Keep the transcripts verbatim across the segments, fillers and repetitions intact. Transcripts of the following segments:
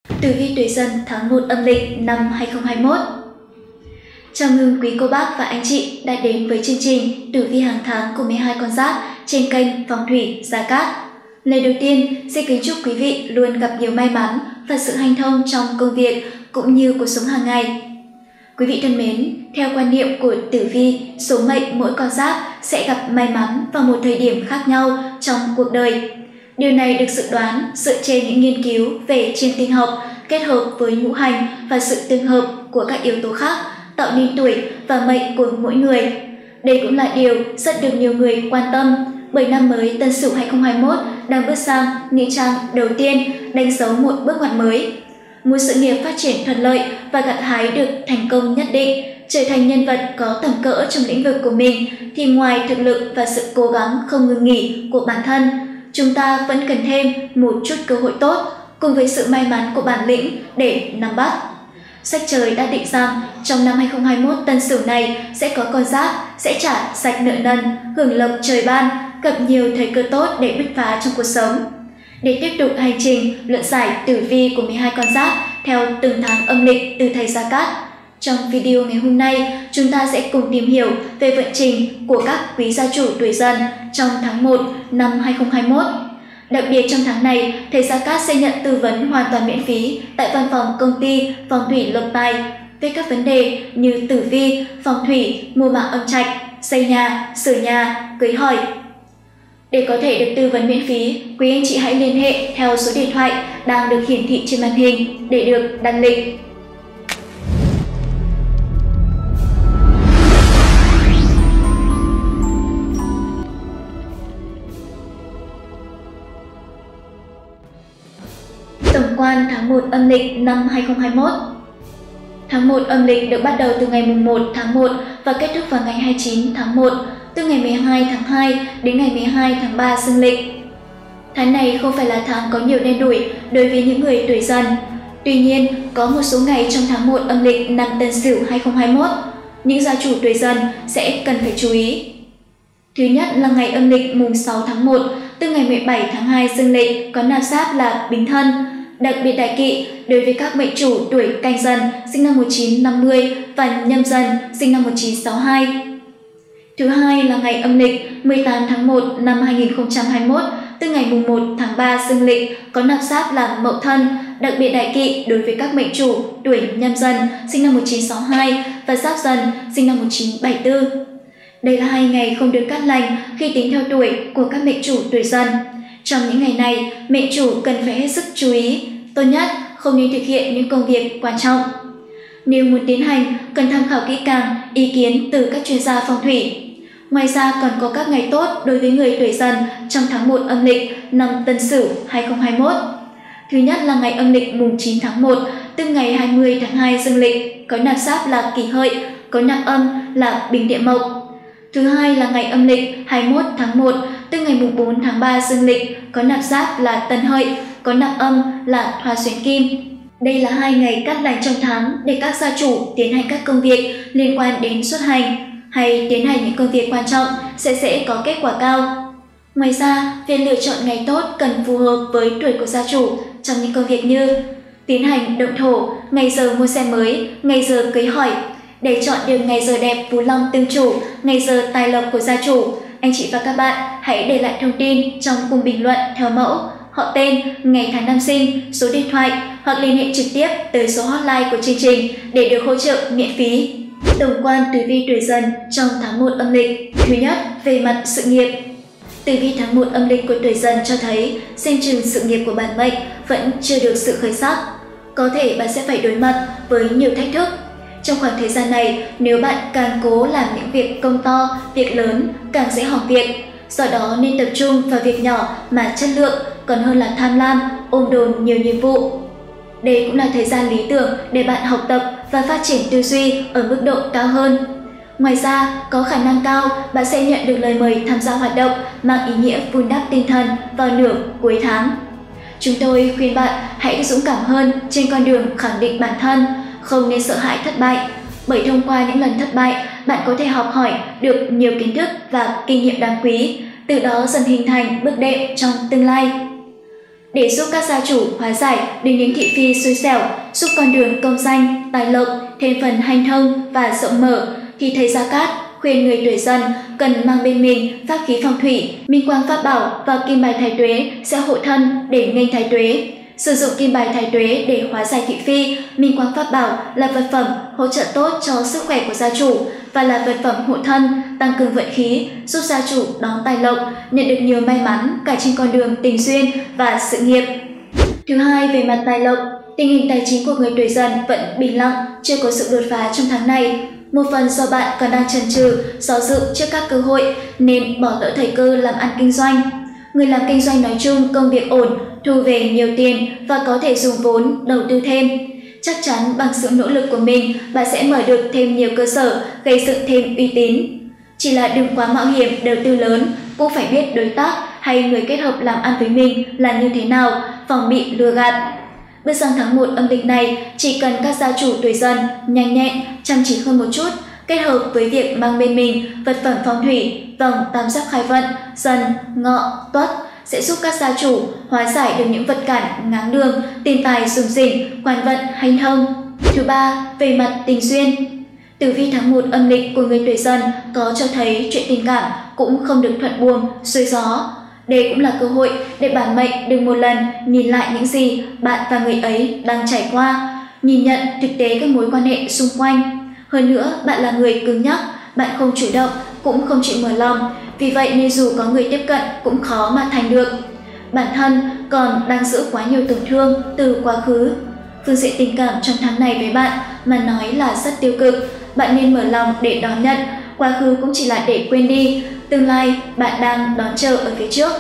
Tử vi tuổi Dần tháng một âm lịch năm hai không hai mốt. Chào mừng quý cô bác và anh chị đã đến với chương trình Tử vi hàng tháng của mười hai con giáp trên kênh Phong thủy Gia Cát. Lời đầu tiên, xin kính chúc quý vị luôn gặp nhiều may mắn và sự hanh thông trong công việc cũng như cuộc sống hàng ngày. Quý vị thân mến, theo quan niệm của tử vi, số mệnh mỗi con giáp sẽ gặp may mắn vào một thời điểm khác nhau trong cuộc đời. Điều này được dự đoán dựa trên những nghiên cứu về chiêm tinh học kết hợp với ngũ hành và sự tương hợp của các yếu tố khác tạo nên tuổi và mệnh của mỗi người. Đây cũng là điều rất được nhiều người quan tâm bởi năm mới Tân Sửu hai không hai mốt đang bước sang những trang đầu tiên đánh dấu một bước ngoặt mới. Muốn sự nghiệp phát triển thuận lợi và gặt hái được thành công nhất định, trở thành nhân vật có tầm cỡ trong lĩnh vực của mình thì ngoài thực lực và sự cố gắng không ngừng nghỉ của bản thân, chúng ta vẫn cần thêm một chút cơ hội tốt cùng với sự may mắn của bản lĩnh để nắm bắt. Sách trời đã định rằng trong năm hai không hai mốt Tân Sửu này sẽ có con giáp sẽ trả sạch nợ nần, hưởng lộc trời ban, gặp nhiều thời cơ tốt để bứt phá trong cuộc sống. Để tiếp tục hành trình luận giải tử vi của mười hai con giáp theo từng tháng âm lịch từ thầy Gia Cát, trong video ngày hôm nay chúng ta sẽ cùng tìm hiểu về vận trình của các quý gia chủ tuổi Dần trong tháng một năm hai không hai mốt. Đặc biệt trong tháng này, thầy Gia Cát sẽ nhận tư vấn hoàn toàn miễn phí tại văn phòng công ty Phong thủy Lộc Tài về các vấn đề như tử vi, phong thủy, mua mạng âm trạch, xây nhà, sửa nhà, cưới hỏi. Để có thể được tư vấn miễn phí, quý anh chị hãy liên hệ theo số điện thoại đang được hiển thị trên màn hình để được đặt lịch. Tổng quan tháng một âm lịch năm hai không hai mốt. Tháng một âm lịch được bắt đầu từ ngày mùng một tháng một và kết thúc vào ngày hai mươi chín tháng một, từ ngày mười hai tháng hai đến ngày mười hai tháng ba dương lịch. Tháng này không phải là tháng có nhiều đen đủi đối với những người tuổi Dần. Tuy nhiên, có một số ngày trong tháng một âm lịch năm Tân Sửu hai không hai mốt, những gia chủ tuổi Dần sẽ cần phải chú ý. Thứ nhất là ngày âm lịch mùng sáu tháng một, từ ngày mười bảy tháng hai dương lịch có nạp giáp là Bính Thân, đặc biệt đại kỵ đối với các mệnh chủ tuổi Canh Dần sinh năm một nghìn chín trăm năm mươi và Nhâm Dần sinh năm một nghìn chín trăm sáu mươi hai. Thứ hai là ngày âm lịch mười tám tháng một năm hai nghìn không trăm hai mươi mốt, từ ngày mùng một tháng ba dương lịch có nạp giáp là Mậu Thân, đặc biệt đại kỵ đối với các mệnh chủ tuổi Nhâm Dần sinh năm một nghìn chín trăm sáu mươi hai và Giáp Dần sinh năm một nghìn chín trăm bảy mươi tư. Đây là hai ngày không được cát lành khi tính theo tuổi của các mệnh chủ tuổi Dần. Trong những ngày này, mệnh chủ cần phải hết sức chú ý, tốt nhất không nên thực hiện những công việc quan trọng. Nếu muốn tiến hành, cần tham khảo kỹ càng ý kiến từ các chuyên gia phong thủy. Ngoài ra còn có các ngày tốt đối với người tuổi Dần trong tháng một âm lịch năm Tân Sửu hai không hai mốt. Thứ nhất là ngày âm lịch mùng chín tháng một, từ ngày hai mươi tháng hai dương lịch có nạp giáp là Kỷ Hợi, có nạp âm là Bình Địa Mộc. Thứ hai là ngày âm lịch hai mươi mốt tháng một, từ ngày mùng bốn tháng ba dương lịch có nạp giáp là Tân Hợi, có nạp âm là Thoa Xuyến Kim. Đây là hai ngày cát lành trong tháng để các gia chủ tiến hành các công việc liên quan đến xuất hành hay tiến hành những công việc quan trọng sẽ dễ có kết quả cao. Ngoài ra, việc lựa chọn ngày tốt cần phù hợp với tuổi của gia chủ trong những công việc như tiến hành động thổ, ngày giờ mua xe mới, ngày giờ cưới hỏi. Để chọn được ngày giờ đẹp phú long tương chủ, ngày giờ tài lộc của gia chủ, anh chị và các bạn hãy để lại thông tin trong khung bình luận theo mẫu, họ tên, ngày tháng năm sinh, số điện thoại hoặc liên hệ trực tiếp tới số hotline của chương trình để được hỗ trợ miễn phí. Tổng quan tử vi tuổi Dần trong tháng một âm lịch. Thứ nhất, về mặt sự nghiệp. Tử vi tháng một âm lịch của tuổi Dần cho thấy xem chừng sự nghiệp của bản mệnh vẫn chưa được sự khởi sắc. Có thể bạn sẽ phải đối mặt với nhiều thách thức. Trong khoảng thời gian này, nếu bạn càng cố làm những việc công to, việc lớn, càng dễ hỏng việc. Do đó nên tập trung vào việc nhỏ mà chất lượng, còn hơn là tham lam, ôm đồm nhiều nhiệm vụ. Đây cũng là thời gian lý tưởng để bạn học tập và phát triển tư duy ở mức độ cao hơn. Ngoài ra, có khả năng cao bạn sẽ nhận được lời mời tham gia hoạt động mang ý nghĩa vun đắp tinh thần vào nửa cuối tháng. Chúng tôi khuyên bạn hãy dũng cảm hơn trên con đường khẳng định bản thân, không nên sợ hãi thất bại, bởi thông qua những lần thất bại, bạn có thể học hỏi được nhiều kiến thức và kinh nghiệm đáng quý, từ đó dần hình thành bước đệm trong tương lai. để giúp các gia chủ hóa giải được những thị phi xui xẻo, giúp con đường công danh, tài lộc thêm phần hanh thông và rộng mở, thì thầy Gia Cát khuyên người tuổi Dần cần mang bên mình pháp khí phong thủy, minh quang pháp bảo và kim bài thái tuế sẽ hộ thân để nghênh thái tuế. Sử dụng kim bài thái tuế để hóa giải thị phi, minh quang pháp bảo là vật phẩm hỗ trợ tốt cho sức khỏe của gia chủ và là vật phẩm hộ thân, tăng cường vận khí, giúp gia chủ đón tài lộc, nhận được nhiều may mắn cả trên con đường tình duyên và sự nghiệp. Thứ hai, về mặt tài lộc, tình hình tài chính của người tuổi Dần vẫn bình lặng, chưa có sự đột phá trong tháng này. Một phần do bạn còn đang chần chừ, do dự trước các cơ hội nên bỏ lỡ thời cơ làm ăn kinh doanh. Người làm kinh doanh nói chung công việc ổn, thu về nhiều tiền và có thể dùng vốn đầu tư thêm. Chắc chắn bằng sự nỗ lực của mình, bạn sẽ mở được thêm nhiều cơ sở, gây dựng thêm uy tín. Chỉ là đừng quá mạo hiểm đầu tư lớn, cũng phải biết đối tác hay người kết hợp làm ăn với mình là như thế nào, phòng bị lừa gạt. Bước sang tháng một âm lịch này, chỉ cần các gia chủ tuổi Dần nhanh nhẹn, chăm chỉ hơn một chút, kết hợp với việc mang bên mình vật phẩm phong thủy, vòng tam giác khai vận, Dần, Ngọ, Tuất sẽ giúp các gia chủ hóa giải được những vật cản ngáng đường, tiền tài rủng rỉnh, quan vận hanh thông. Thứ ba, về mặt tình duyên, tử vi tháng một âm lịch của người tuổi Dần có cho thấy chuyện tình cảm cũng không được thuận buồm, xuôi gió. Đây cũng là cơ hội để bản mệnh đừng một lần nhìn lại những gì bạn và người ấy đang trải qua, nhìn nhận thực tế các mối quan hệ xung quanh. Hơn nữa, bạn là người cứng nhắc, bạn không chủ động, cũng không chịu mở lòng, vì vậy nên dù có người tiếp cận cũng khó mà thành được. Bản thân còn đang giữ quá nhiều tổn thương từ quá khứ. Phương diện tình cảm trong tháng này với bạn mà nói là rất tiêu cực, bạn nên mở lòng để đón nhận, quá khứ cũng chỉ là để quên đi, tương lai bạn đang đón chờ ở phía trước.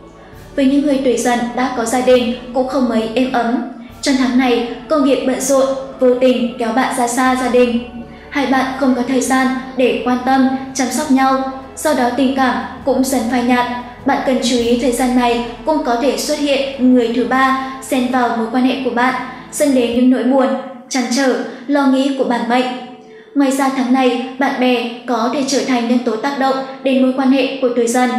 Với những người tuổi Dần đã có gia đình cũng không mấy êm ấm. Trong tháng này, công việc bận rộn, vô tình kéo bạn ra xa gia đình. Hai bạn không có thời gian để quan tâm, chăm sóc nhau, sau đó tình cảm cũng dần phai nhạt. Bạn cần chú ý thời gian này cũng có thể xuất hiện người thứ ba xen vào mối quan hệ của bạn, dẫn đến những nỗi buồn, trăn trở, lo nghĩ của bản mệnh. Ngoài ra tháng này, bạn bè có thể trở thành nhân tố tác động đến mối quan hệ của tuổi Dần.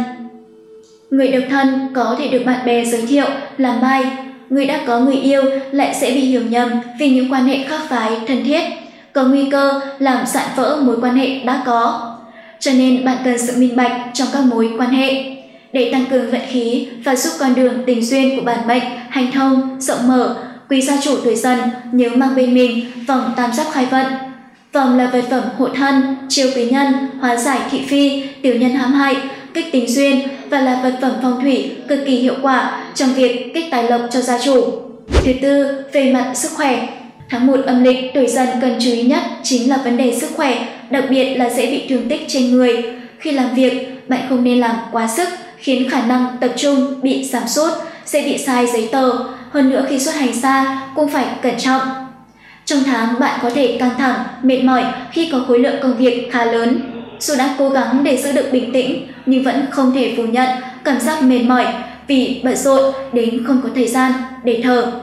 Người độc thân có thể được bạn bè giới thiệu làm mai, người đã có người yêu lại sẽ bị hiểu nhầm vì những quan hệ khác phái thân thiết, có nguy cơ làm rạn vỡ mối quan hệ đã có. Cho nên bạn cần sự minh bạch trong các mối quan hệ. Để tăng cường vận khí và giúp con đường tình duyên của bản mệnh hành thông, rộng mở, quý gia chủ tuổi Dần nhớ mang bên mình vòng tam giác khai vận. Vòng là vật phẩm hộ thân, chiêu quý nhân, hóa giải thị phi, tiểu nhân hãm hại, kích tình duyên và là vật phẩm phong thủy cực kỳ hiệu quả trong việc kích tài lộc cho gia chủ. Thứ tư, về mặt sức khỏe. Tháng một âm lịch, tuổi Dần cần chú ý nhất chính là vấn đề sức khỏe, đặc biệt là dễ bị thương tích trên người. Khi làm việc, bạn không nên làm quá sức, khiến khả năng tập trung bị giảm sút, sẽ bị sai giấy tờ. Hơn nữa khi xuất hành xa cũng phải cẩn trọng. Trong tháng, bạn có thể căng thẳng, mệt mỏi khi có khối lượng công việc khá lớn. Dù đã cố gắng để giữ được bình tĩnh, nhưng vẫn không thể phủ nhận cảm giác mệt mỏi vì bận rộn đến không có thời gian để thở.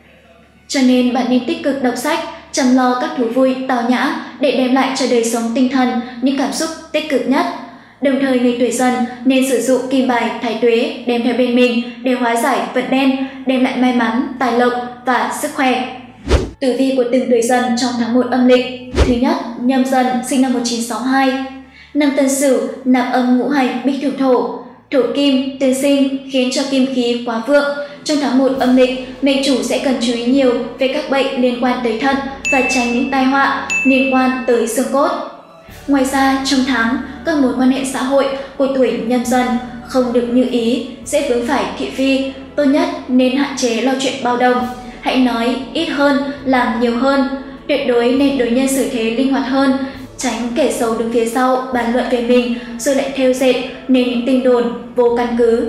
Cho nên bạn nên tích cực đọc sách, chăm lo các thú vui tào nhã để đem lại cho đời sống tinh thần những cảm xúc tích cực nhất. Đồng thời người tuổi Dần nên sử dụng kim bài thái tuế đem theo bên mình để hóa giải vận đen, đem lại may mắn, tài lộc và sức khỏe. Tử vi của từng tuổi Dần trong tháng một âm lịch. Thứ nhất, Nhâm Dần sinh năm một nghìn chín trăm sáu mươi hai. Năm Tân Sửu nạp âm ngũ hành bích thủy thổ. Thổ kim tương sinh khiến cho kim khí quá vượng. Trong tháng một âm lịch, mệnh chủ sẽ cần chú ý nhiều về các bệnh liên quan tới thận và tránh những tai họa liên quan tới xương cốt. Ngoài ra, trong tháng, các mối quan hệ xã hội của tuổi Nhâm Dần không được như ý, dễ vướng phải thị phi. Tốt nhất nên hạn chế lo chuyện bao đồng. Hãy nói ít hơn, làm nhiều hơn. Tuyệt đối nên đối nhân xử thế linh hoạt hơn, tránh kẻ xấu đứng phía sau bàn luận về mình rồi lại thêu dệt nên những tin đồn vô căn cứ.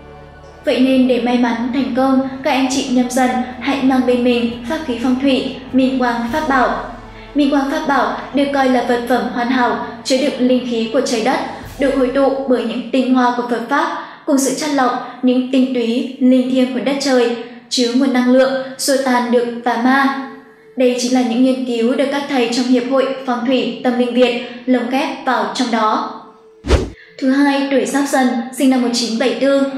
Vậy nên để may mắn thành công, các anh chị Nhâm Dần hãy mang bên mình pháp khí phong thủy, minh quang pháp bảo. Minh quang pháp bảo được coi là vật phẩm hoàn hảo, chứa đựng linh khí của trái đất, được hội tụ bởi những tinh hoa của Phật pháp cùng sự chắt lọc những tinh túy linh thiêng của đất trời, chứa nguồn năng lượng xua tan được tà ma. Đây chính là những nghiên cứu được các thầy trong Hiệp hội Phong thủy Tâm linh Việt lồng ghép vào trong đó. Thứ hai, tuổi Giáp Dần sinh năm một nghìn chín trăm bảy mươi tư.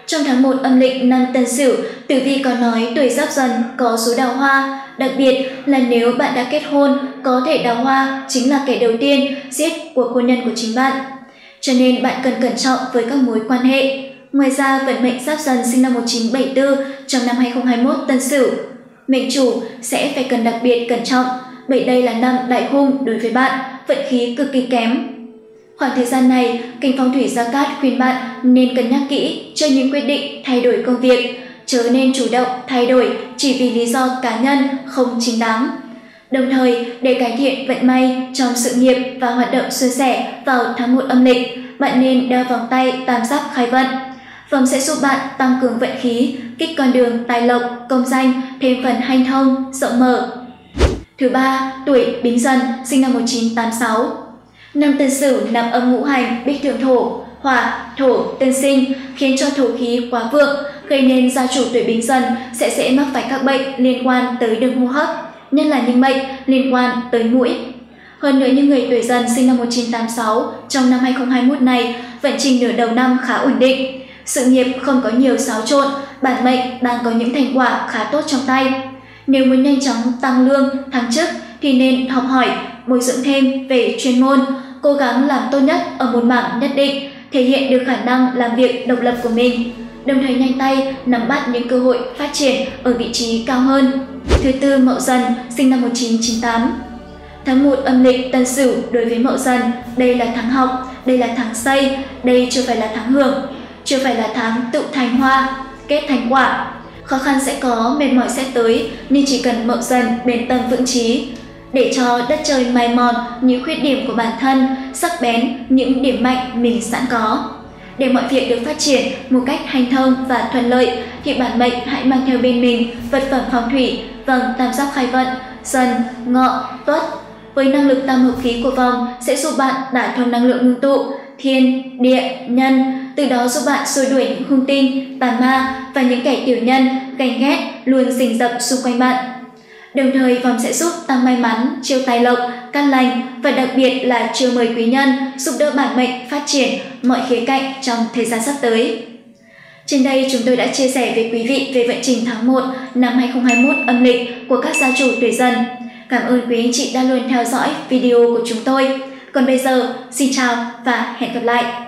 Trong tháng một âm lịch năm Tân Sửu, tử vi có nói tuổi Giáp Dần có số đào hoa, đặc biệt là nếu bạn đã kết hôn, có thể đào hoa chính là kẻ đầu tiên giết cuộc hôn nhân của chính bạn. Cho nên bạn cần cẩn trọng với các mối quan hệ. Ngoài ra, vận mệnh Giáp Dần sinh năm một nghìn chín trăm bảy mươi tư trong năm hai không hai mốt Tân Sửu, mệnh chủ sẽ phải cần đặc biệt cẩn trọng, bởi đây là năm đại hung đối với bạn, vận khí cực kỳ kém. Khoảng thời gian này, kênh Phong thủy Gia Cát khuyên bạn nên cân nhắc kỹ cho những quyết định thay đổi công việc, chớ nên chủ động thay đổi chỉ vì lý do cá nhân không chính đáng. Đồng thời, để cải thiện vận may trong sự nghiệp và hoạt động suôn sẻ vào tháng một âm lịch, bạn nên đeo vòng tay tam giác khai vận. Vòng sẽ giúp bạn tăng cường vận khí, kích con đường tài lộc, công danh thêm phần hanh thông, rộng mở. Thứ ba, tuổi Bính Dần sinh năm một nghìn chín trăm tám mươi sáu. Năm Tân Sửu nạp âm ngũ hành bích thượng thổ, hỏa, thổ, tân sinh khiến cho thổ khí quá vượng, gây nên gia chủ tuổi Bính Dần sẽ dễ mắc phải các bệnh liên quan tới đường hô hấp, nhất là những bệnh liên quan tới mũi. Hơn nữa, những người tuổi Dần sinh năm một nghìn chín trăm tám mươi sáu trong năm hai không hai mốt này vận trình nửa đầu năm khá ổn định, sự nghiệp không có nhiều xáo trộn, bản mệnh đang có những thành quả khá tốt trong tay. Nếu muốn nhanh chóng tăng lương, thăng chức thì nên học hỏi, bồi dưỡng thêm về chuyên môn, cố gắng làm tốt nhất ở một mảng nhất định, thể hiện được khả năng làm việc độc lập của mình, đồng thời nhanh tay nắm bắt những cơ hội phát triển ở vị trí cao hơn. Thứ tư, Mậu Dần sinh năm một nghìn chín trăm chín mươi tám. Tháng một âm lịch Tân Sửu đối với Mậu Dần, đây là tháng học, đây là tháng xây, đây chưa phải là tháng hưởng, chưa phải là tháng tụ thành hoa, kết thành quả. Khó khăn sẽ có, mệt mỏi sẽ tới, nhưng chỉ cần Mậu Dần bền tâm vững chí, để cho đất trời mài mòn những khuyết điểm của bản thân, sắc bén những điểm mạnh mình sẵn có. Để mọi việc được phát triển một cách hanh thông và thuận lợi, thì bản mệnh hãy mang theo bên mình vật phẩm phong thủy, vòng tam giác khai vận, Dần, Ngọ, Tuất. Với năng lực tam hợp khí của vòng sẽ giúp bạn đả thông năng lượng ngưng tụ, thiên, địa, nhân, từ đó giúp bạn xua đuổi những hung tinh, tà ma và những kẻ tiểu nhân, ganh ghét luôn rình rập xung quanh bạn. Đồng thời, vòng sẽ giúp tăng may mắn, chiêu tài lộc, căn lành và đặc biệt là chiêu mời quý nhân, giúp đỡ bản mệnh phát triển mọi khía cạnh trong thời gian sắp tới. Trên đây chúng tôi đã chia sẻ với quý vị về vận trình tháng một năm hai không hai mốt âm lịch của các gia chủ tuổi Dần. Cảm ơn quý anh chị đã luôn theo dõi video của chúng tôi. Còn bây giờ, xin chào và hẹn gặp lại!